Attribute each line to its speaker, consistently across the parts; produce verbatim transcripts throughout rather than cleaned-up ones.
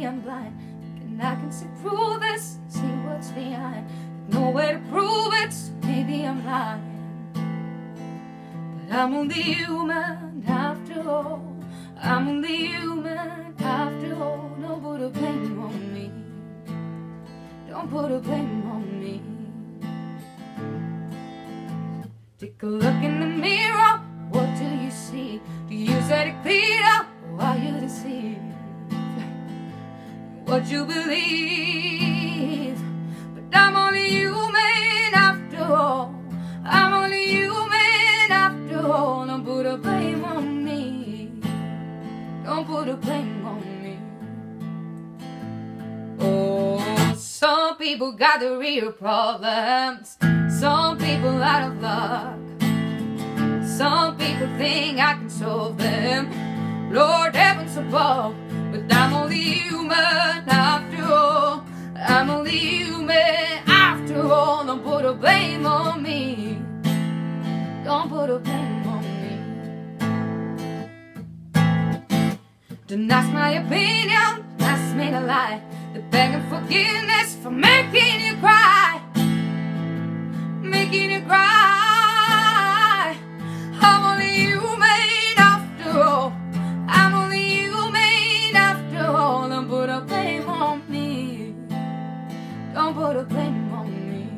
Speaker 1: I'm blind, and I can see through this, see what's behind. No way to prove it, so maybe I'm lying. But I'm only human after all. I'm only human after all. Don't put a blame on me. Don't put a blame on me. Take a look in the mirror. What do you see? Do you say it clear, or are you deceived? What you believe? But I'm only human after all. I'm only human after all. Don't put a blame on me. Don't put a blame on me. Oh, some people got the real problems. Some people out of luck. Some people think I can solve them. Lord heavens above. But I'm only human after all. I'm only human after all. Don't put a blame on me. Don't put a blame on me. Don't ask my opinion, ask me to lie. They're begging forgiveness for making you cry. Making you cry. I'm only human after all. I'm only human after all. Don't put a blame on me. Don't put a blame on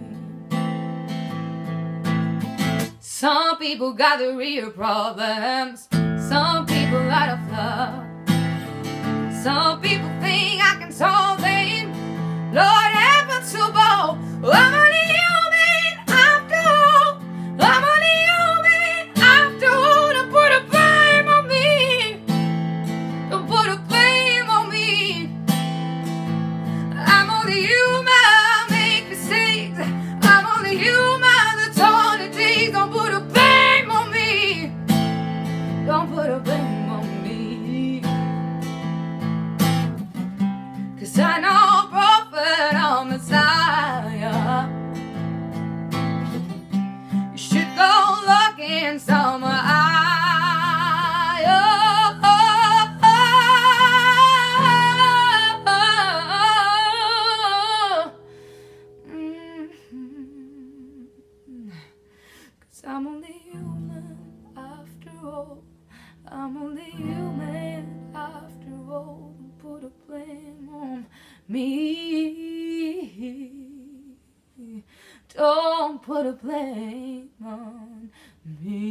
Speaker 1: me. Some people got the real problems. Some people out of love. Some people think I can solve them. Lord heavens above. I'm only human after all. I'm only human after all. Don't put a blame on me. Don't put a blame on me. I'm only human, make mistakes. I'm only human, that's all it takes. Don't put a blame on me. Don't put a blame on me. Cause I know prophet on Messiah. You should go looking somewhere high. Oh, oh, oh, oh. Mm-hmm. Cause I'm only human after all. I'm only human after all. Don't put a blame on me. Don't put a blame on me.